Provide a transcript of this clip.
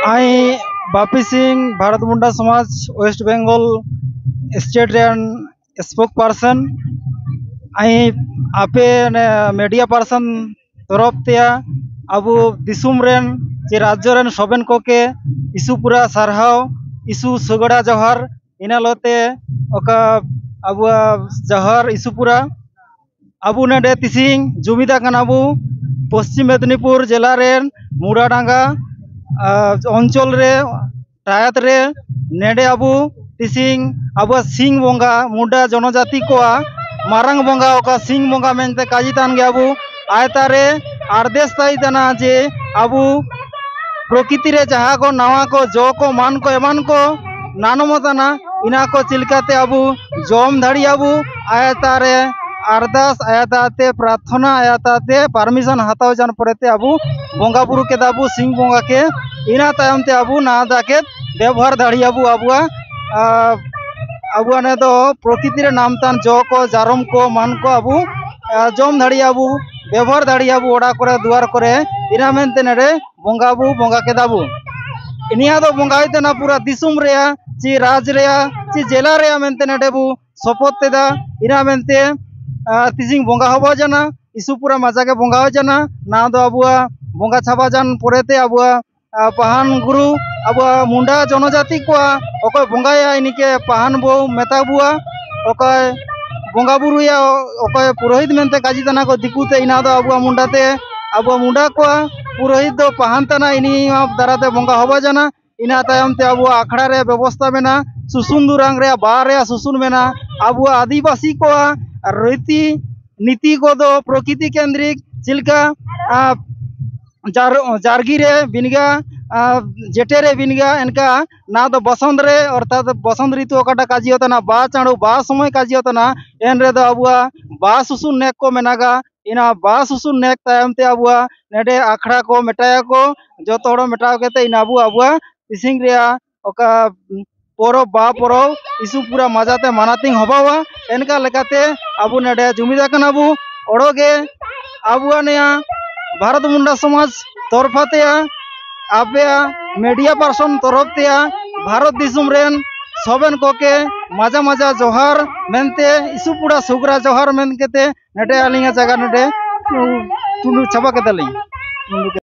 आई Bapi Singh Bharat Munda Samaj West Bengal state रेन spokesperson आई आपे ने मीडिया पर्सन तरफ ते अबु दिसुम रेन जे राज्य रेन सोबेन को के इसुपुरा सारहाव इसु सुगड़ा जोहर इनालोते ओका अबु जोहर इसुपुरा अबु नेडे तिसिंग जुमिदा कानाबु पश्चिम मेदिनीपुर जिला रेन मुराडांगा अंचल रे टायत रे नेडे अबु तिसिंग अबु सिंह बोंगा मुंडा जनजाति को मारंग बोंगा ओका सिंह बोंगा मेनते काजी तान गे अबु आयतारे आदेश ताई तना जे अबु प्रकृति रे जहाँ को नवा को जो को मान को एमान को नानमताना इना को चिलकाते अबु जम धाड़ी अबु आयतारे अरदास आयाताते प्रार्थना आयाताते परमिशन हाताव जान पड़ेते अबु बोंगा बुरु के दाबु सिंह बोंगा के इना तायमते अबु ना दाके व्यवहार दाड़ी अबु अबुआ अबुआ ने दो प्रकृति रे नाम तान जो को जारम को मान को अबु जम धाड़ी अबु व्यवहार दाड़ी अबु ओड़ा करे दुआर करे इना मेनते नेरे बोंगा बु बोंगा के दाबु इनिया दो बोंगा इतना पूरा दिसुम रेया ची राज रेया ची जिला रेया मेनते नेडे बु सपोत तेदा इना मेनते तिसिंग बोंगा हबा जाना इसुपुरा मजा के बोंगा जाना ना दो अबुआ बोंगा छाबा जान पड़ेते अबुआ पहान गुरु अबुआ मुंडा जनजाति को अकय बोंगाया इनिके पहान बो मेता बुआ अकय बोंगा बुरुया अकय पुरोहित मेनते काजी तना को दिकुते इना दो अबुआ मुंडा को पुरोहित दो पहान तना इनी दाराते बोंगा हबा जाना इना तायम ते अबुआ आखड़ा रे व्यवस्था मेना सुसुन दुरांग रे बा रे सुसुन मेना अबुआ आदिवासी को रीति नीति को दो प्रकृति केंद्रिक चिलका जारगी रे बिनगा जेटे रे बिनगा इनका ना तो बसंत रे अर्थात बसंत ऋतु ओकाटा काजी होता ना बा चाणु बा समय काजी होता ना एन रे दो अबुआ बा सुसुन नेक को मेनागा इना बा सुसुन नेक तायम ते अबुआ नेडे आखड़ा को मेटाया को जो तोड़ो मेटाव केते इना अबुआ तिसिंग रे ओका पौरव बा पौरव इसु पूरा मजाते मानातिंग हबावा एनका लेकाते अबु नेडे जुमिदा कनाबु ओड़ोगे अबुआ नेया भारत मुंडा समाज तरफाते आपे मीडिया पर्सन तरफते भारत दिसुम रेन सोबेन को के मजा मजा जोहार मेनते इसु पूरा सुगरा जोहार मेन केते नेडे आलिंगा जगह नेडे टुनु छबा केते लई